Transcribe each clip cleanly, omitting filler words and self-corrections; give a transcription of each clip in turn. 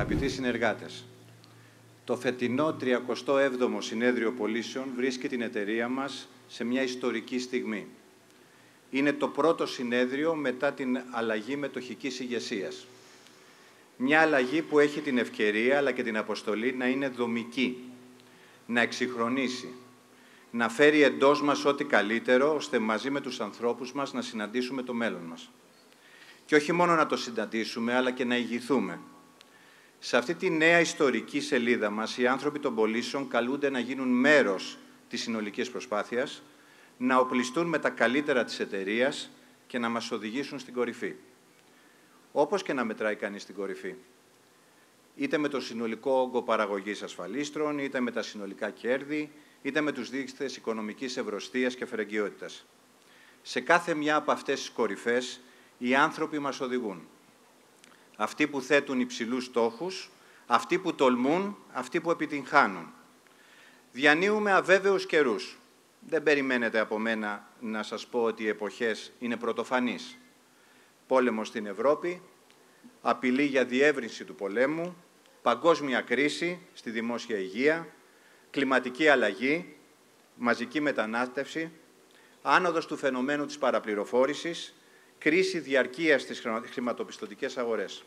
Αγαπητοί συνεργάτες, το φετινό 37ο Συνέδριο Πωλήσεων βρίσκει την εταιρεία μας σε μια ιστορική στιγμή. Είναι το πρώτο συνέδριο μετά την αλλαγή μετοχικής ηγεσίας. Μια αλλαγή που έχει την ευκαιρία αλλά και την αποστολή να είναι δομική, να εξυγχρονίσει, να φέρει εντός μας ό,τι καλύτερο, ώστε μαζί με τους ανθρώπους μας να συναντήσουμε το μέλλον μας. Και όχι μόνο να το συναντήσουμε, αλλά και να ηγηθούμε. Σε αυτή τη νέα ιστορική σελίδα μας, οι άνθρωποι των πωλήσεων καλούνται να γίνουν μέρος της συνολικής προσπάθειας, να οπλιστούν με τα καλύτερα της εταιρείας και να μας οδηγήσουν στην κορυφή. Όπως και να μετράει κανείς την κορυφή. Είτε με το συνολικό όγκο παραγωγής ασφαλίστρων, είτε με τα συνολικά κέρδη, είτε με τους δείκτες οικονομικής ευρωστίας και φερεγγιότητας. Σε κάθε μια από αυτές τις κορυφές, οι άνθρωποι μας οδηγούν. Αυτοί που θέτουν υψηλούς στόχους, αυτοί που τολμούν, αυτοί που επιτυγχάνουν. Διανύουμε αβέβαιους καιρούς. Δεν περιμένετε από μένα να σας πω ότι οι εποχές είναι πρωτοφανείς. Πόλεμος στην Ευρώπη, απειλή για διεύρυνση του πολέμου, παγκόσμια κρίση στη δημόσια υγεία, κλιματική αλλαγή, μαζική μετανάστευση, άνοδος του φαινομένου της παραπληροφόρησης, κρίση διαρκείας στις χρηματοπιστωτικές αγορές.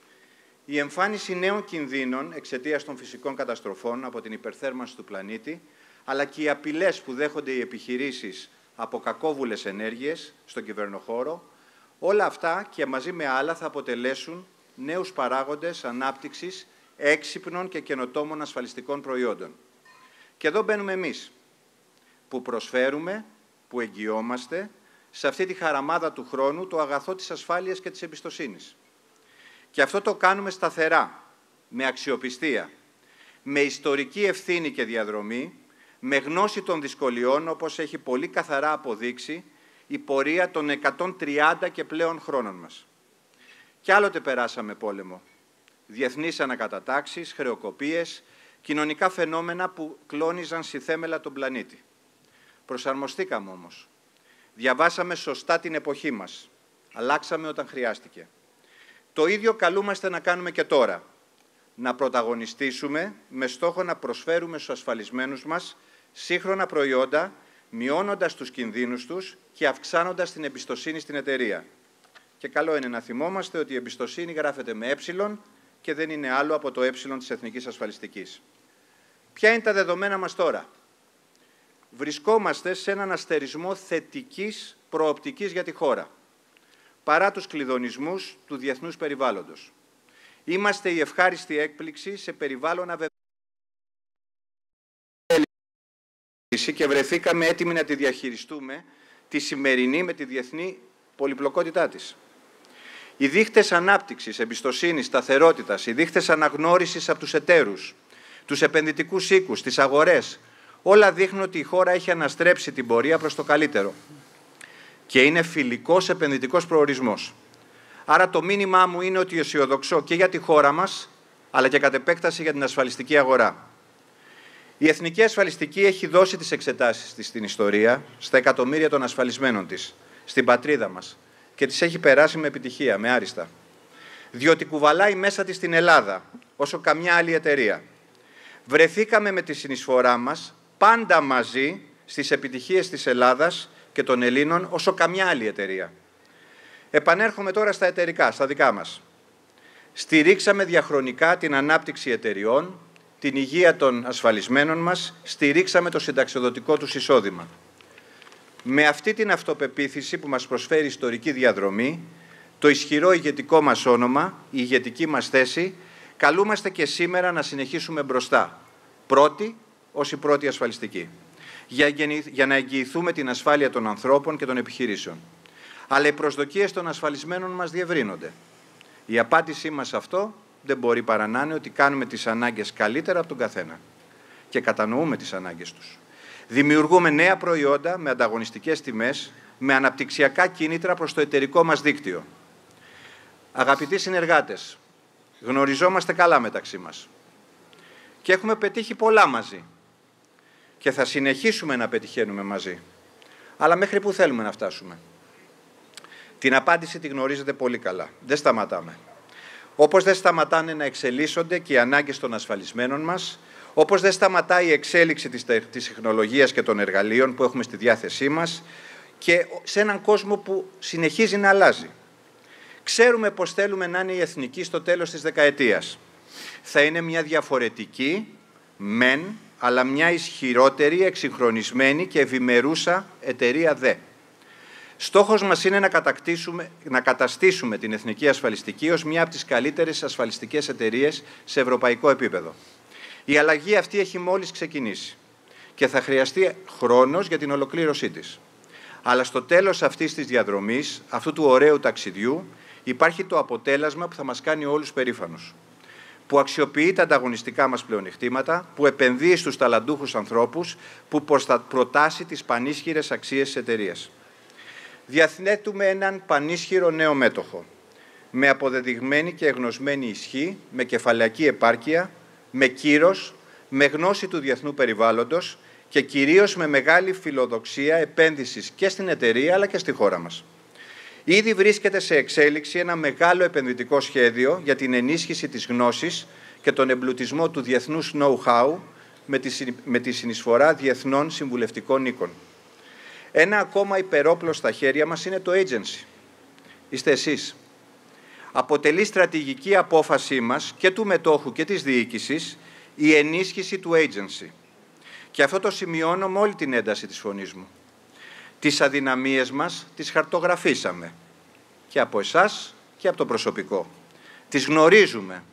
Η εμφάνιση νέων κινδύνων εξαιτίας των φυσικών καταστροφών από την υπερθέρμανση του πλανήτη, αλλά και οι απειλές που δέχονται οι επιχειρήσεις από κακόβουλες ενέργειες στον κυβερνοχώρο, όλα αυτά και μαζί με άλλα θα αποτελέσουν νέους παράγοντες ανάπτυξης έξυπνων και καινοτόμων ασφαλιστικών προϊόντων. Και εδώ μπαίνουμε εμείς, που προσφέρουμε, που εγγυόμαστε, σε αυτή τη χαραμάδα του χρόνου το αγαθό της ασφάλειας και της εμπιστοσύνης. Και αυτό το κάνουμε σταθερά, με αξιοπιστία, με ιστορική ευθύνη και διαδρομή, με γνώση των δυσκολιών, όπως έχει πολύ καθαρά αποδείξει η πορεία των 130 και πλέον χρόνων μας. Κι άλλοτε περάσαμε πόλεμο, διεθνείς ανακατατάξεις, χρεοκοπίες, κοινωνικά φαινόμενα που κλώνιζαν στη θέμελα τον πλανήτη. Προσαρμοστήκαμε όμως. Διαβάσαμε σωστά την εποχή μας. Αλλάξαμε όταν χρειάστηκε. Το ίδιο καλούμαστε να κάνουμε και τώρα. Να πρωταγωνιστήσουμε με στόχο να προσφέρουμε στους ασφαλισμένους μας σύγχρονα προϊόντα, μειώνοντας τους κινδύνους τους και αυξάνοντας την εμπιστοσύνη στην εταιρεία. Και καλό είναι να θυμόμαστε ότι η εμπιστοσύνη γράφεται με και δεν είναι άλλο από το της εθνικής ασφαλιστικής. Ποια είναι τα δεδομένα μας τώρα? Βρισκόμαστε σε έναν αστερισμό θετικής προοπτικής για τη χώρα, παρά τους κλειδονισμούς του διεθνούς περιβάλλοντος. Είμαστε η ευχάριστη έκπληξη σε περιβάλλον αβεβαιότητας και βρεθήκαμε έτοιμοι να τη διαχειριστούμε τη σημερινή με τη διεθνή πολυπλοκότητά της. Οι δείχτες ανάπτυξης, εμπιστοσύνης, σταθερότητας, οι δείχτες αναγνώρισης από τους εταίρους, τους επενδυτικούς οίκους, τις αγορές, όλα δείχνουν ότι η χώρα έχει αναστρέψει την πορεία προς το καλύτερο και είναι φιλικός επενδυτικός προορισμός. Άρα το μήνυμά μου είναι ότι αισιοδοξώ και για τη χώρα μας, αλλά και κατ' επέκταση για την ασφαλιστική αγορά. Η Εθνική Ασφαλιστική έχει δώσει τις εξετάσεις της στην ιστορία, στα εκατομμύρια των ασφαλισμένων της, στην πατρίδα μας και τις έχει περάσει με επιτυχία, με άριστα. Διότι κουβαλάει μέσα της την Ελλάδα, όσο καμιά άλλη εταιρεία. Βρεθήκαμε με τη συνεισφορά μας πάντα μαζί στις επιτυχίες της Ελλάδας και των Ελλήνων όσο καμιά άλλη εταιρεία. Επανέρχομαι τώρα στα εταιρικά, στα δικά μας. Στηρίξαμε διαχρονικά την ανάπτυξη εταιριών, την υγεία των ασφαλισμένων μας, στηρίξαμε το συνταξιοδοτικό τους εισόδημα. Με αυτή την αυτοπεποίθηση που μας προσφέρει η ιστορική διαδρομή, το ισχυρό ηγετικό μας όνομα, η ηγετική μας θέση, καλούμαστε και σήμερα να συνεχίσουμε μπροστά. Πρώτοι, ως η πρώτη ασφαλιστική. Για να εγγυηθούμε την ασφάλεια των ανθρώπων και των επιχειρήσεων. Αλλά οι προσδοκίες των ασφαλισμένων μας διευρύνονται. Η απάντησή μας σε αυτό δεν μπορεί παρά να είναι ότι κάνουμε τις ανάγκες καλύτερα από τον καθένα. Και κατανοούμε τις ανάγκες τους. Δημιουργούμε νέα προϊόντα με ανταγωνιστικές τιμές, με αναπτυξιακά κίνητρα προς το εταιρικό μας δίκτυο. Αγαπητοί συνεργάτες, γνωριζόμαστε καλά μεταξύ μας. Και έχουμε πετύχει πολλά μαζί. Και θα συνεχίσουμε να πετυχαίνουμε μαζί. Αλλά μέχρι πού θέλουμε να φτάσουμε? Την απάντηση τη γνωρίζετε πολύ καλά. Δεν σταματάμε. Όπως δεν σταματάνε να εξελίσσονται και οι ανάγκες των ασφαλισμένων μας, όπως δεν σταματάει η εξέλιξη της τεχνολογίας και των εργαλείων που έχουμε στη διάθεσή μας και σε έναν κόσμο που συνεχίζει να αλλάζει. Ξέρουμε πώς θέλουμε να είναι η εθνική στο τέλος της δεκαετίας. Θα είναι μια διαφορετική, μεν, αλλά μια ισχυρότερη, εξυγχρονισμένη και ευημερούσα εταιρεία δε. Στόχος μας είναι να καταστήσουμε την Εθνική Ασφαλιστική ως μια από τις καλύτερες ασφαλιστικές εταιρείες σε ευρωπαϊκό επίπεδο. Η αλλαγή αυτή έχει μόλις ξεκινήσει και θα χρειαστεί χρόνος για την ολοκλήρωσή της. Αλλά στο τέλος αυτής της διαδρομής, αυτού του ωραίου ταξιδιού, υπάρχει το αποτέλεσμα που θα μας κάνει όλους περήφανους. Που αξιοποιεί τα ανταγωνιστικά μας πλεονεκτήματα, που επενδύει στους ταλαντούχους ανθρώπους, που προτάσει τις πανίσχυρες αξίες της εταιρείας. Διαθέτουμε έναν πανίσχυρο νέο μέτοχο, με αποδεδειγμένη και εγνωσμένη ισχύ, με κεφαλαιακή επάρκεια, με κύρος, με γνώση του διεθνού περιβάλλοντος και κυρίως με μεγάλη φιλοδοξία επένδυσης και στην εταιρεία αλλά και στη χώρα μας. Ήδη βρίσκεται σε εξέλιξη ένα μεγάλο επενδυτικό σχέδιο για την ενίσχυση της γνώσης και τον εμπλουτισμό του διεθνούς know-how με τη συνεισφορά διεθνών συμβουλευτικών οίκων. Ένα ακόμα υπερόπλο στα χέρια μας είναι το agency. Είστε εσείς. Αποτελεί στρατηγική απόφασή μας και του μετόχου και της διοίκησης η ενίσχυση του agency. Και αυτό το σημειώνω με όλη την ένταση της φωνής μου. Τις αδυναμίες μας τις χαρτογραφήσαμε και από εσάς και από το προσωπικό. Τις γνωρίζουμε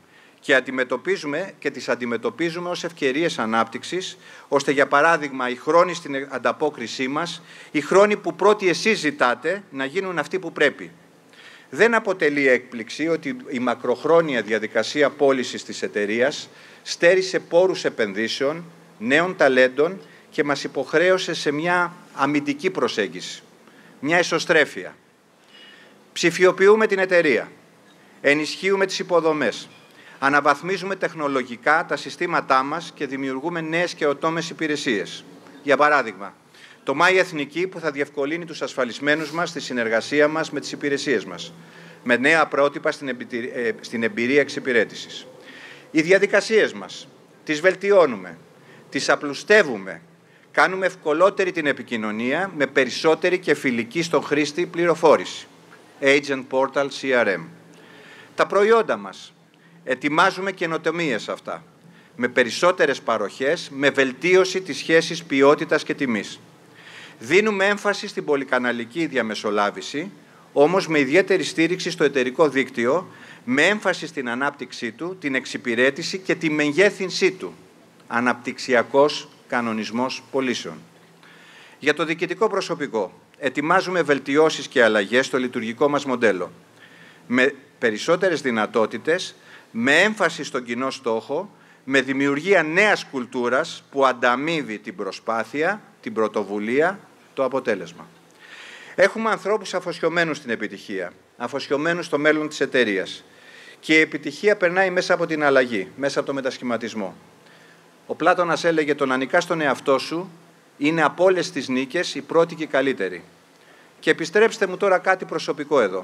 και τις αντιμετωπίζουμε ως ευκαιρίες ανάπτυξης, ώστε για παράδειγμα οι χρόνοι στην ανταπόκρισή μας, οι χρόνοι που πρώτοι εσείς ζητάτε να γίνουν αυτοί που πρέπει. Δεν αποτελεί έκπληξη ότι η μακροχρόνια διαδικασία πώλησης της εταιρείας στέρισε πόρους επενδύσεων, νέων ταλέντων και μας υποχρέωσε σε μια αμυντική προσέγγιση, μια ισοστρέφεια. Ψηφιοποιούμε την εταιρεία, ενισχύουμε τις υποδομές, αναβαθμίζουμε τεχνολογικά τα συστήματά μας και δημιουργούμε νέες καινοτόμες υπηρεσίες. Για παράδειγμα, το My Εθνική που θα διευκολύνει τους ασφαλισμένους μας στη συνεργασία μας με τις υπηρεσίες μας, με νέα πρότυπα στην εμπειρία εξυπηρέτησης. Οι διαδικασίες μας τις βελτιώνουμε, τις απλουστεύουμε, κάνουμε ευκολότερη την επικοινωνία με περισσότερη και φιλική στον χρήστη πληροφόρηση. Agent Portal CRM. Τα προϊόντα μας. Ετοιμάζουμε καινοτομίες αυτά, με περισσότερες παροχές, με βελτίωση της σχέσης ποιότητας και τιμής. Δίνουμε έμφαση στην πολυκαναλική διαμεσολάβηση, όμως με ιδιαίτερη στήριξη στο εταιρικό δίκτυο, με έμφαση στην ανάπτυξή του, την εξυπηρέτηση και τη μεγέθυνσή του. Αναπτυξιακός κανονισμός πωλήσεων. Για το διοικητικό προσωπικό, ετοιμάζουμε βελτιώσεις και αλλαγές στο λειτουργικό μας μοντέλο, με περισσότερες δυνατότητες, με έμφαση στον κοινό στόχο, με δημιουργία νέας κουλτούρας που ανταμείβει την προσπάθεια, την πρωτοβουλία, το αποτέλεσμα. Έχουμε ανθρώπους αφοσιωμένους στην επιτυχία, αφοσιωμένους στο μέλλον της εταιρείας. Και η επιτυχία περνάει μέσα από την αλλαγή, μέσα από το μετασχηματισμό. Ο Πλάτωνας έλεγε: το να νικάς τον εαυτό σου είναι από όλες τις νίκες η πρώτη και η καλύτερη. Και επιστρέψτε μου τώρα κάτι προσωπικό εδώ.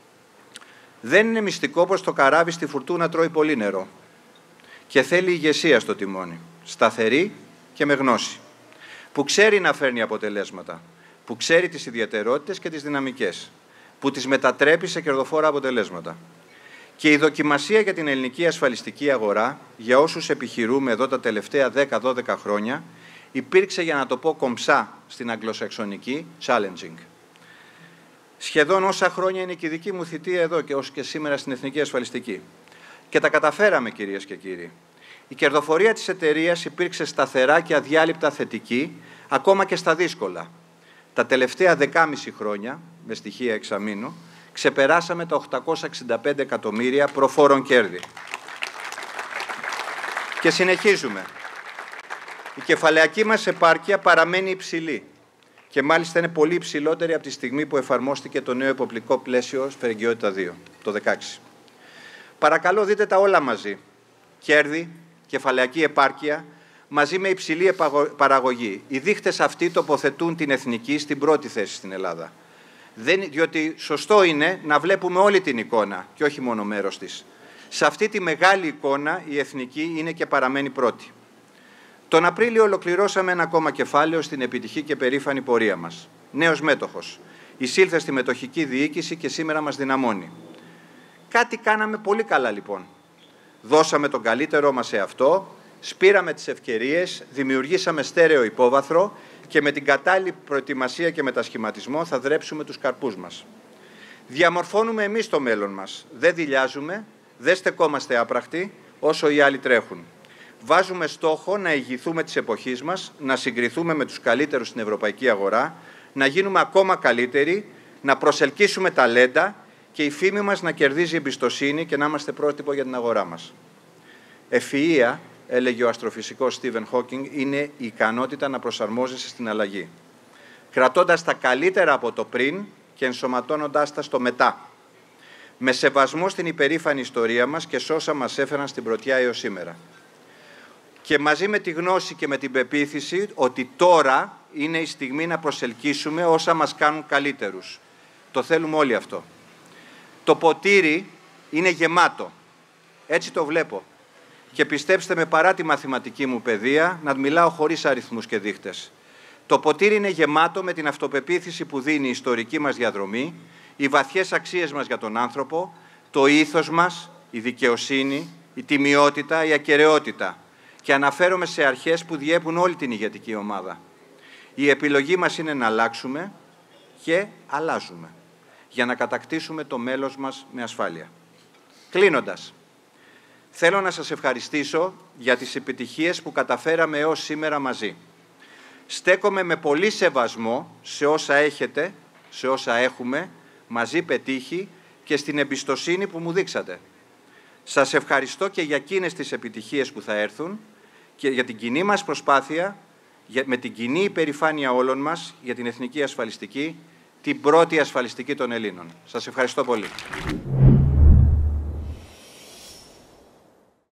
Δεν είναι μυστικό πως το καράβι στη φουρτούνα τρώει πολύ νερό και θέλει ηγεσία στο τιμόνι, σταθερή και με γνώση, που ξέρει να φέρνει αποτελέσματα, που ξέρει τις ιδιαιτερότητες και τις δυναμικές, που τις μετατρέπει σε κερδοφόρα αποτελέσματα. Και η δοκιμασία για την ελληνική ασφαλιστική αγορά, για όσους επιχειρούμε εδώ τα τελευταία 10-12 χρόνια, υπήρξε, για να το πω κομψά στην αγγλοσαξονική, challenging. Σχεδόν όσα χρόνια είναι και η δική μου θητεία εδώ και ως και σήμερα στην Εθνική Ασφαλιστική. Και τα καταφέραμε, κυρίες και κύριοι. Η κερδοφορία της εταιρείας υπήρξε σταθερά και αδιάλειπτα θετική, ακόμα και στα δύσκολα. Τα τελευταία 10,5 χρόνια, με στοιχεία εξαμήνου, ξεπεράσαμε τα 865 εκατομμύρια προφόρων κέρδη. Και συνεχίζουμε. Η κεφαλαιακή μας επάρκεια παραμένει υψηλή και μάλιστα είναι πολύ υψηλότερη από τη στιγμή που εφαρμόστηκε το νέο εποπτικό πλαίσιο Φερεγγιότητα 2, το 2016. Παρακαλώ δείτε τα όλα μαζί. Κέρδη, κεφαλαιακή επάρκεια, μαζί με υψηλή παραγωγή. Οι δείχτες αυτοί τοποθετούν την εθνική στην πρώτη θέση στην Ελλάδα. Διότι σωστό είναι να βλέπουμε όλη την εικόνα και όχι μόνο μέρος της. Σε αυτή τη μεγάλη εικόνα η εθνική είναι και παραμένει πρώτη. Τον Απρίλιο ολοκληρώσαμε ένα ακόμα κεφάλαιο στην επιτυχή και περήφανη πορεία μας. Νέος μέτοχος. Εισήλθε στη μετοχική διοίκηση και σήμερα μας δυναμώνει. Κάτι κάναμε πολύ καλά λοιπόν. Δώσαμε τον καλύτερό μας σε αυτό, σπήραμε τις ευκαιρίες, δημιουργήσαμε στέρεο υπόβαθρο και με την κατάλληλη προετοιμασία και μετασχηματισμό θα δρέψουμε τους καρπούς μας. Διαμορφώνουμε εμείς το μέλλον μας. Δεν δειλιάζουμε, δεν στεκόμαστε άπρακτοι όσο οι άλλοι τρέχουν. Βάζουμε στόχο να ηγηθούμε της εποχής μας, να συγκριθούμε με τους καλύτερους στην ευρωπαϊκή αγορά, να γίνουμε ακόμα καλύτεροι, να προσελκύσουμε ταλέντα και η φήμη μας να κερδίζει εμπιστοσύνη και να είμαστε πρότυπο για την αγορά μας. Ευφυΐα, έλεγε ο αστροφυσικός Στίβεν Χόκινγκ, είναι η ικανότητα να προσαρμόζεσαι στην αλλαγή, κρατώντας τα καλύτερα από το πριν και ενσωματώνοντάς τα στο μετά, με σεβασμό στην υπερήφανη ιστορία μας και σ' όσα μας έφεραν στην πρωτιά έως σήμερα. Και μαζί με τη γνώση και με την πεποίθηση ότι τώρα είναι η στιγμή να προσελκύσουμε όσα μας κάνουν καλύτερους. Το θέλουμε όλοι αυτό. Το ποτήρι είναι γεμάτο. Έτσι το βλέπω. Και πιστέψτε με, παρά τη μαθηματική μου παιδεία, να μιλάω χωρίς αριθμούς και δείχτες. Το ποτήρι είναι γεμάτο με την αυτοπεποίθηση που δίνει η ιστορική μας διαδρομή, οι βαθιές αξίες μας για τον άνθρωπο, το ήθος μας, η δικαιοσύνη, η τιμιότητα, η ακεραιότητα. Και αναφέρομαι σε αρχές που διέπουν όλη την ηγετική ομάδα. Η επιλογή μας είναι να αλλάξουμε και αλλάζουμε, για να κατακτήσουμε το μέλλον μας με ασφάλεια. Κλείνοντας, θέλω να σας ευχαριστήσω για τις επιτυχίες που καταφέραμε έως σήμερα μαζί. Στέκομαι με πολύ σεβασμό σε όσα έχετε, σε όσα έχουμε μαζί πετύχει και στην εμπιστοσύνη που μου δείξατε. Σας ευχαριστώ και για εκείνες τις επιτυχίες που θα έρθουν και για την κοινή μας προσπάθεια, με την κοινή υπερηφάνεια όλων μας για την εθνική ασφαλιστική, την πρώτη ασφαλιστική των Ελλήνων. Σας ευχαριστώ πολύ.